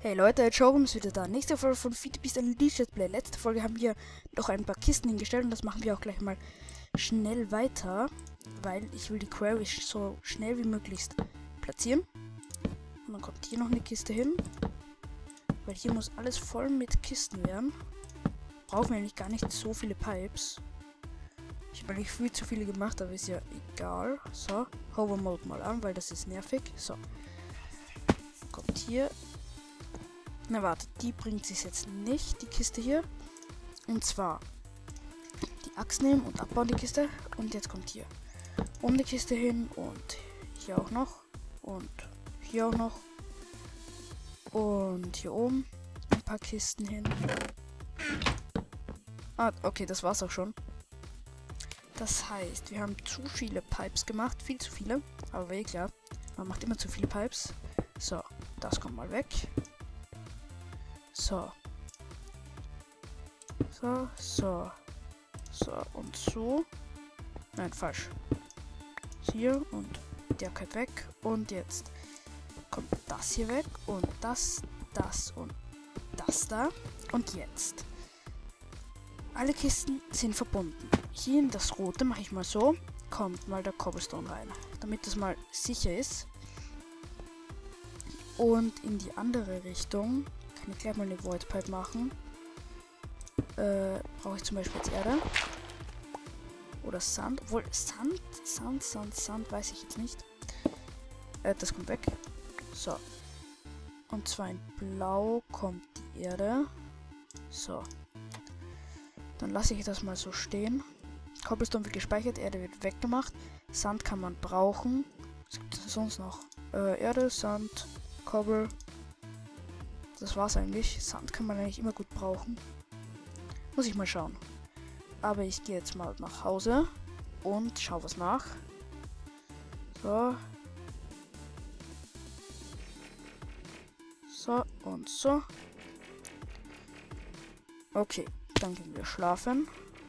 Hey Leute, Showroom ist wieder da. Nächste Folge von Feedbeast Unleashed Let's Play. Letzte Folge haben wir noch ein paar Kisten hingestellt und das machen wir auch gleich mal schnell weiter, weil ich will die Quarry so schnell wie möglich platzieren. Und dann kommt hier noch eine Kiste hin, weil hier muss alles voll mit Kisten werden. Brauchen wir eigentlich gar nicht so viele Pipes. Ich habe eigentlich viel zu viele gemacht, aber ist ja egal. So, Hover Mode mal an, weil das ist nervig. So, kommt hier. Na warte, die bringt sich jetzt nicht, die Kiste hier. Und zwar die Axt nehmen und abbauen die Kiste. Und jetzt kommt hier um die Kiste hin und hier auch noch. Und hier auch noch. Und hier oben ein paar Kisten hin. Ah, okay, das war's auch schon. Das heißt, wir haben zu viele Pipes gemacht. Viel zu viele. Aber eh klar, man macht immer zu viele Pipes. So, das kommt mal weg. So. So und so. Nein, falsch. Hier und der kommt weg. Und jetzt kommt das hier weg und das und das da. Und jetzt. Alle Kisten sind verbunden. Hier in das rote mache ich mal so. Kommt mal der Cobblestone rein. Damit das mal sicher ist. Und in die andere Richtung kann ich gleich mal eine Void Pipe machen. Brauche ich zum Beispiel jetzt Erde. Oder Sand. Obwohl, Sand, weiß ich jetzt nicht. Das kommt weg. So. Und zwar in Blau kommt die Erde. So. Dann lasse ich das mal so stehen. Cobblestone wird gespeichert, Erde wird weggemacht. Sand kann man brauchen. Was gibt es sonst noch? Erde, Sand, Cobble. Das war's eigentlich. Sand kann man eigentlich immer gut brauchen. Muss ich mal schauen. Aber ich gehe jetzt mal nach Hause und schau was nach. So. So und so. Okay, dann gehen wir schlafen.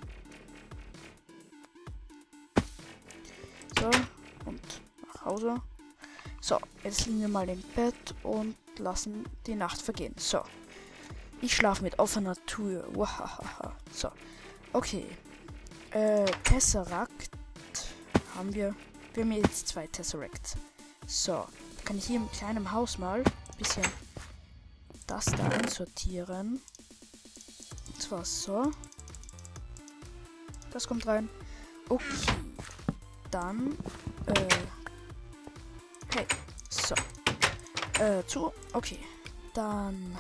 So, und nach Hause. So, jetzt liegen wir mal im Bett und lassen die Nacht vergehen. So. Ich schlafe mit offener Tür. Wahahaha. So. Okay. Tesseract haben wir. Wir haben jetzt 2 Tesseracts. So. Kann ich hier im kleinen Haus mal ein bisschen das da einsortieren. Und zwar so. Das kommt rein. Okay. Dann. Hey. So. Zu. Okay. Dann.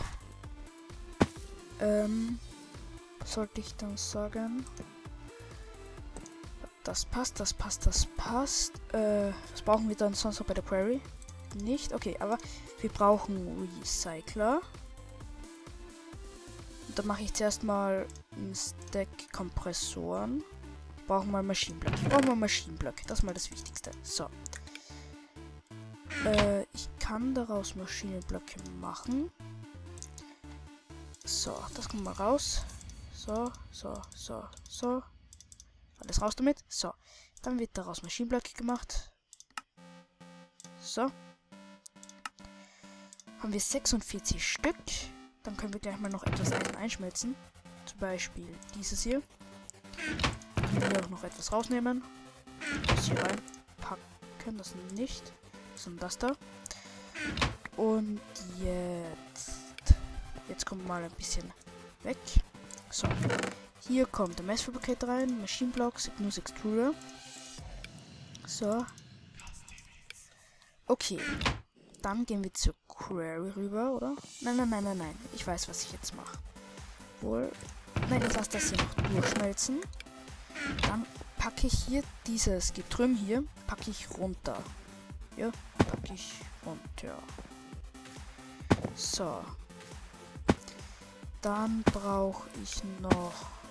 Was sollte ich dann sagen? Das passt. Was brauchen wir dann sonst noch bei der Quarry? Nicht? Okay, aber wir brauchen Recycler. Und dann mache ich zuerst mal ein Stack Kompressoren. Brauchen wir Maschinenblöcke. Das ist mal das Wichtigste. So. Ich kann daraus Maschinenblöcke machen. So, das kommt mal raus. So. Alles raus damit. So, dann wird daraus Maschinenblöcke gemacht. So. Haben wir 46 Stück. Dann können wir gleich mal noch etwas einschmelzen. Zum Beispiel dieses hier. Können wir auch noch etwas rausnehmen. Das hier reinpacken. Das nicht. Sondern das da. Und jetzt kommt mal ein bisschen weg. So. Hier kommt der Messfabricate rein. Machine Blocks, Ignus Extruder. So. Okay. Dann gehen wir zur Quarry rüber, oder? Nein. Ich weiß, was ich jetzt mache. Wohl. Nein, ich lasse das hier noch durchschmelzen. Dann packe ich hier dieses Getrüm hier. Packe ich runter. Ja, packe ich runter. So. Dann brauche ich noch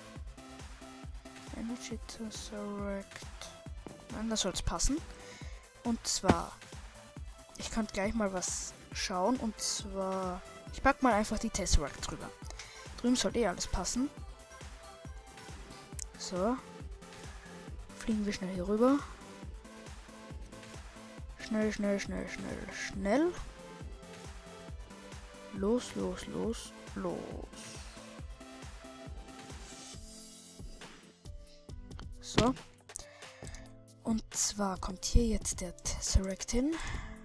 Energy Tesseract. Nein, das soll es passen. Und zwar, ich kann gleich mal was schauen. Und zwar, ich packe mal einfach die Tesseract drüber. Drüben soll eh alles passen. So. Fliegen wir schnell hier rüber. Schnell. Los, los, los, los. So. Und zwar kommt hier jetzt der Tesseract hin.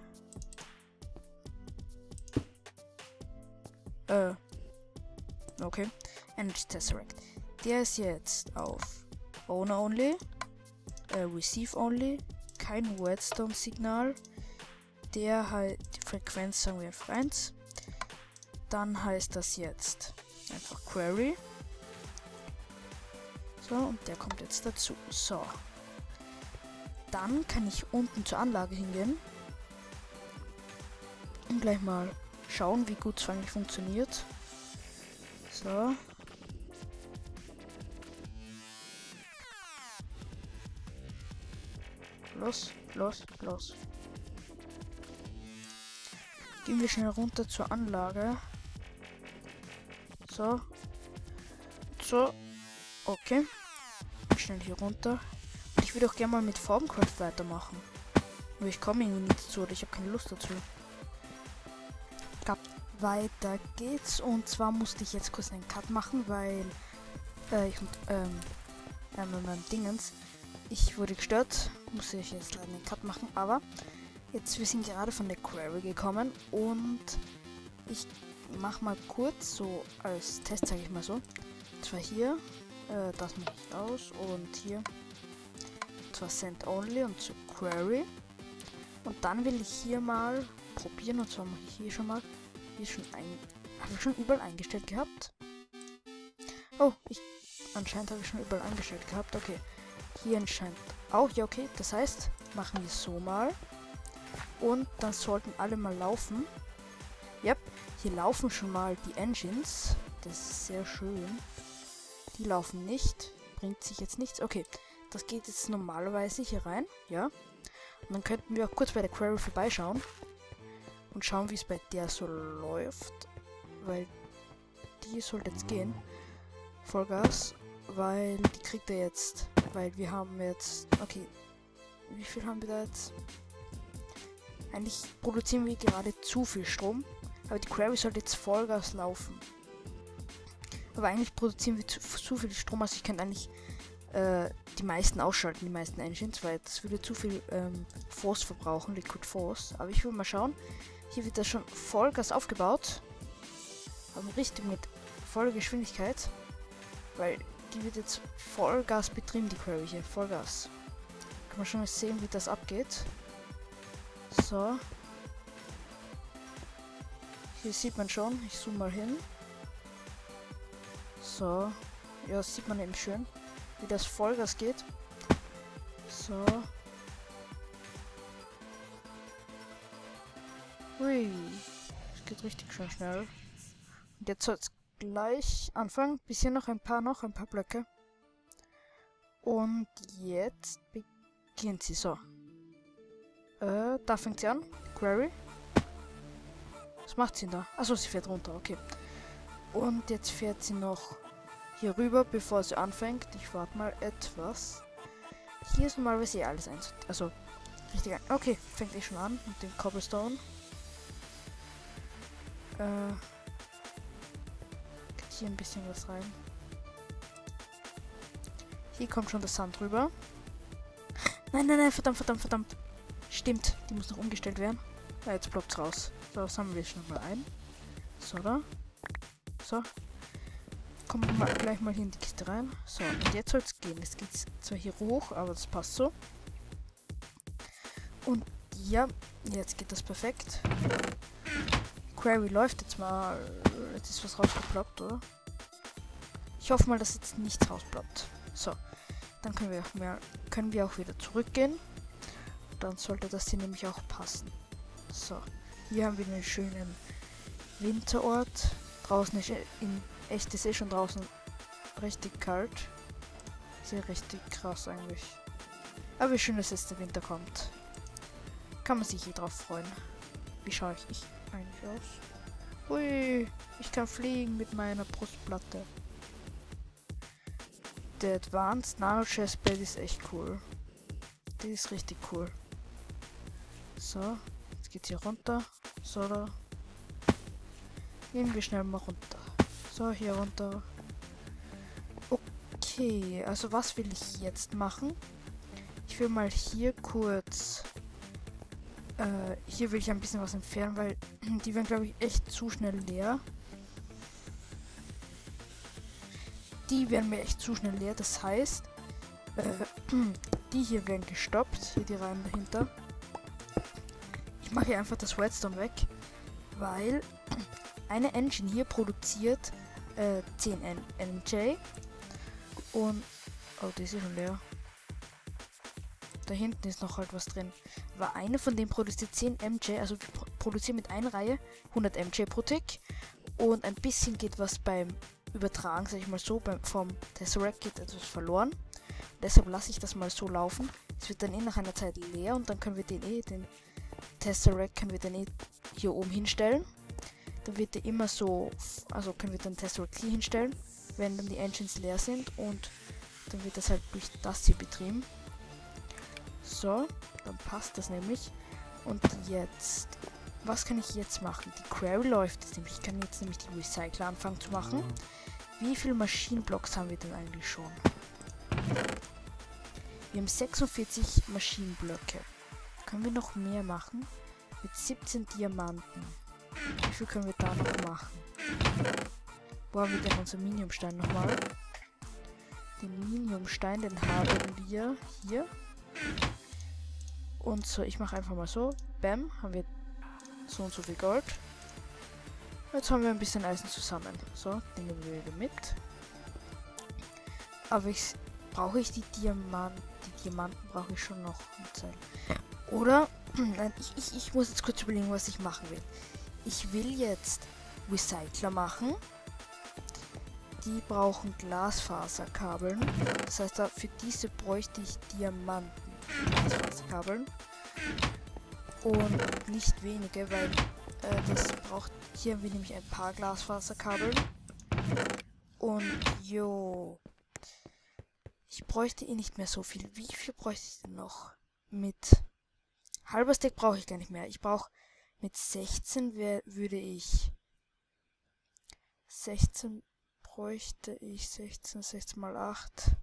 Okay. Energy Tesseract. Der ist jetzt auf Owner Only, Receive Only, kein Redstone-Signal. Der halt die Frequenz, sagen wir einfach 1. Dann heißt das jetzt einfach Query. So, und der kommt jetzt dazu. So. Dann kann ich unten zur Anlage hingehen und gleich mal schauen, wie gut es eigentlich funktioniert. So. Los, los, los. Gehen wir schnell runter zur Anlage. So. So. Okay. Schnell hier runter. Und ich würde auch gerne mal mit Farmcraft weitermachen. Aber ich komme irgendwie nicht dazu, oder ich habe keine Lust dazu. Weiter geht's. Und zwar musste ich jetzt kurz einen Cut machen, weil mein Dingens. Ich wurde gestört. Musste ich jetzt leider einen Cut machen. Aber jetzt, wir sind gerade von der Query gekommen. Und ich mache mal kurz so als Test, sage ich mal so. Und zwar hier. Das mache ich aus. Und hier. Und zwar Send Only und zu Query. Und dann will ich hier mal probieren. Und zwar mache ich hier schon mal. Hier schon habe ich schon überall eingestellt gehabt. Oh, anscheinend habe ich schon überall eingestellt gehabt. Okay. Hier anscheinend auch. Ja, okay. Das heißt, machen wir es so mal. Und dann sollten alle mal laufen. Yep. Hier laufen schon mal die Engines. Das ist sehr schön. Die laufen nicht. Bringt sich jetzt nichts. Okay. Das geht jetzt normalerweise hier rein. Ja. Und dann könnten wir auch kurz bei der Query vorbeischauen. Und schauen, wie es bei der so läuft. Weil die sollte jetzt gehen. Vollgas. Weil die kriegt er jetzt. Weil wir haben jetzt. Okay. Wie viel haben wir da jetzt? Eigentlich produzieren wir gerade zu viel Strom. Aber die Query sollte jetzt Vollgas laufen. Aber eigentlich produzieren wir zu viel Strom. Also ich könnte eigentlich die meisten ausschalten, die meisten Engines. Weil das würde zu viel Force verbrauchen. Liquid Force. Aber ich will mal schauen. Hier wird das schon Vollgas aufgebaut. Aber richtig mit voller Geschwindigkeit. Weil die wird jetzt Vollgas betrieben, die Query hier. Vollgas. Kann man schon mal sehen, wie das abgeht. So. Hier sieht man schon. Ich zoome mal hin. So. Ja, das sieht man eben schön. Wie das Vollgas geht. So. Hui. Es geht richtig schön schnell. Und jetzt soll es gleich anfangen. Bisschen noch ein paar Blöcke. Und jetzt beginnt sie. So. Da fängt sie an. Query. Was macht sie denn da? Achso, sie fährt runter. Okay. Und jetzt fährt sie noch hier rüber, bevor sie anfängt. Ich warte mal etwas. Hier ist normalerweise eh alles eins. Also, richtig ein. Okay, fängt eh schon an mit dem Cobblestone. Geht hier ein bisschen was rein. Hier kommt schon das Sand rüber. Nein, nein, nein, verdammt. Stimmt, die muss noch umgestellt werden. Ja, jetzt ploppt es raus. So, sammeln wir schon mal ein. So, da. So. Kommen wir mal gleich mal hier in die Kiste rein. So, und jetzt soll es gehen. Jetzt geht es zwar hier hoch, aber das passt so. Und ja, jetzt geht das perfekt. Query läuft jetzt mal. Jetzt ist was rausgeploppt, oder? Ich hoffe mal, dass jetzt nichts rausploppt. So, dann können wir auch wieder zurückgehen. Dann sollte das hier nämlich auch passen. So, hier haben wir einen schönen Winterort. Draußen ist in echt ist eh schon draußen richtig kalt. Ist ja richtig krass eigentlich. Aber wie schön, dass jetzt der Winter kommt. Kann man sich hier drauf freuen. Wie schaue ich eigentlich aus? Ui, ich kann fliegen mit meiner Brustplatte. Der Advanced Nano Chestplate ist echt cool. Die ist richtig cool. So, jetzt geht's hier runter. So, da. Gehen wir schnell mal runter. So, hier runter. Okay, also was will ich jetzt machen? Ich will mal hier kurz... hier will ich ein bisschen was entfernen, weil die werden, glaube ich, echt zu schnell leer. Die werden mir echt zu schnell leer. Das heißt, die hier werden gestoppt. Hier die Reihen dahinter. Ich mache hier einfach das Redstone weg, weil eine Engine hier produziert 10 MJ und... Oh, die ist ja schon leer. Da hinten ist noch halt was drin. Aber eine von denen produziert 10 MJ, also wir produzieren mit einer Reihe 100 MJ pro Tick. Und ein bisschen geht was beim Übertragen, sag ich mal so, vom Tesseract geht etwas verloren. Deshalb lasse ich das mal so laufen. Es wird dann nach einer Zeit leer und dann können wir den Tesseract hier oben hinstellen. Dann wird der immer so, also können wir den Tesseract hier hinstellen, wenn dann die Engines leer sind und dann wird das halt durch das hier betrieben. So, dann passt das nämlich. Und jetzt, was kann ich jetzt machen? Die Quarry läuft jetzt nämlich. Ich kann jetzt nämlich die Recycler anfangen zu machen. Wie viele Maschinenblocks haben wir denn eigentlich schon? Wir haben 46 Maschinenblöcke. Können wir noch mehr machen? Mit 17 Diamanten. Wie viel können wir da noch machen? Wo haben wir denn unseren Miniumstein nochmal? Den Miniumstein, den haben wir hier. Und so, ich mache einfach mal so. Bam, haben wir so und so viel Gold. Jetzt haben wir ein bisschen Eisen zusammen. So, den nehmen wir wieder mit. Aber brauche ich die Diamanten? Die Diamanten brauche ich schon noch. Oder, nein, ich muss jetzt kurz überlegen, was ich machen will. Ich will jetzt Recycler machen. Die brauchen Glasfaserkabeln. Das heißt, für diese bräuchte ich Diamanten. Glasfaserkabeln. Und nicht wenige, weil das braucht... Hier haben wir nämlich ein paar Glasfaserkabeln. Und jo... Ich bräuchte eh nicht mehr so viel. Wie viel bräuchte ich denn noch? Mit halber Stack brauche ich gar nicht mehr. Ich brauche mit 16 würde ich 16 bräuchte ich 16 mal 8.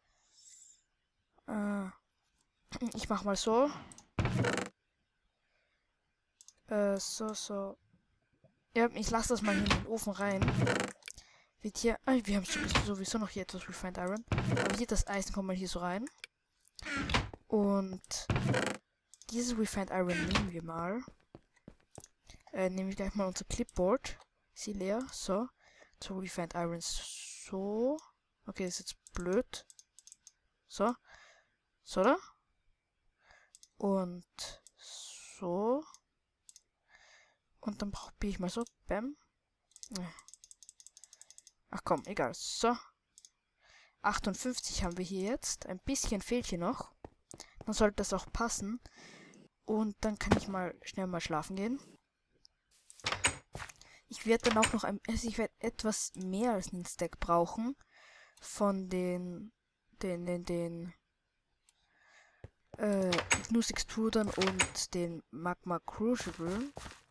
Ich mach mal so. So. Ja, ich lasse das mal in den Ofen rein. Wird hier... wir haben sowieso noch hier etwas Refined Iron. Aber hier das Eisen kommt mal hier so rein. Und dieses Refined Iron nehmen wir mal. Nehmen wir gleich mal unser Clipboard. Ist sie leer? So. So, Refined Iron so. Okay, das ist jetzt blöd. So. So, da. Und so. Und dann probiere ich mal so. Bam. Ach komm, egal. So. 58 haben wir hier jetzt. Ein bisschen fehlt hier noch. Dann sollte das auch passen. Und dann kann ich mal schnell mal schlafen gehen. Ich werde dann auch noch ich werde etwas mehr als einen Stack brauchen. Von den Gnus Extrudern und den Magma Crucible.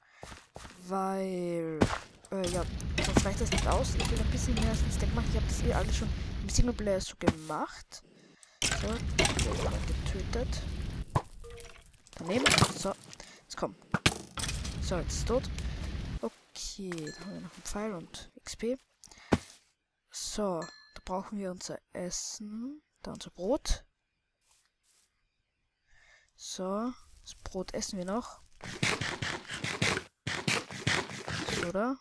Weil, ja, sonst reicht das nicht aus. Ich will ein bisschen mehr als ein Stack machen. Ich habe das eh alles schon im Singleplayer so gemacht. So, der ist getötet. Daneben. So, jetzt komm. So, jetzt ist tot. Okay, dann haben wir noch einen Pfeil und XP. So, da brauchen wir unser Essen. Da unser Brot. So, das Brot essen wir noch. So, oder?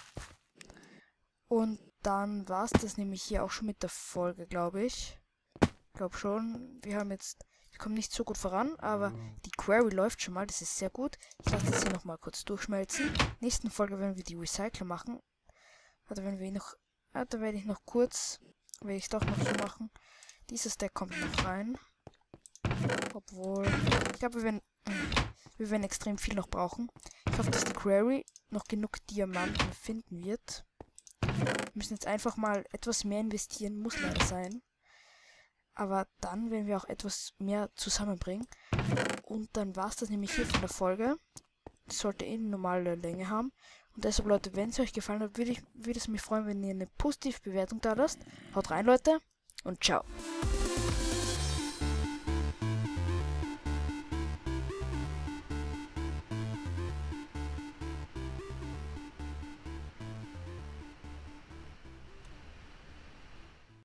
Und dann war es das nämlich hier auch schon mit der Folge, glaube ich. Ich glaube schon. Wir kommen nicht so gut voran, aber die Quarry läuft schon mal. Das ist sehr gut. Ich lasse das hier nochmal kurz durchschmelzen. Nächsten Folge werden wir die Recycler machen. Also wenn wir noch... da werde ich noch kurz... Werde ich doch noch so machen. Dieses Deck kommt noch rein. Obwohl... Ich glaube, wir werden extrem viel noch brauchen. Ich hoffe, dass die Quarry noch genug Diamanten finden wird. Wir müssen jetzt einfach mal etwas mehr investieren. Muss leider sein. Aber dann werden wir auch etwas mehr zusammenbringen. Und dann war es das nämlich hier von der Folge. Das sollte eh eine normale Länge haben. Und deshalb, Leute, wenn es euch gefallen hat, würde es mich freuen, wenn ihr eine positive Bewertung da lasst. Haut rein, Leute, und ciao.